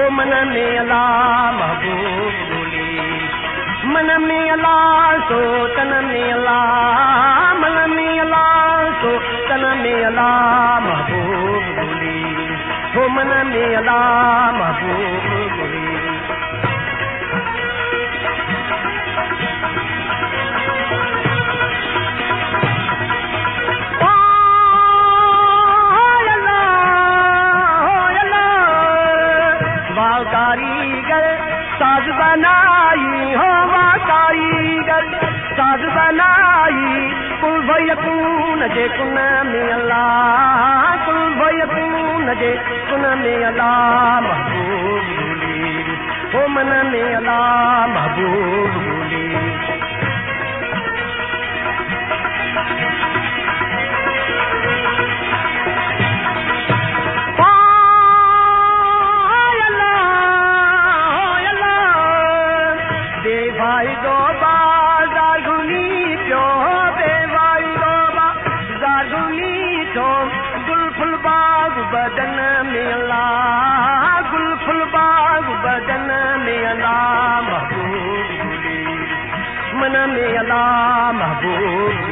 मन में अल्लाह महबूब बोली, मन में अल्लाह सो तन में अल्लाह, मन में अल्लाह सो तन में अल्लाह महबूब बोली, हो मन में अल्लाह महबूब बोली। कारीगर साज बनाई हो, वाह कारीगर साज बनाई, कुल भयकून जे कुन में अल्लाह, कुल भयकून जे कुन में अल्लाह महबूब बोली, हो मन में अल्लाह महबूब बोली। बदन में अल्लाह, गुल फुल बाग बदन में अल्लाह महबूब बोली, मन में अल्लाह महबूब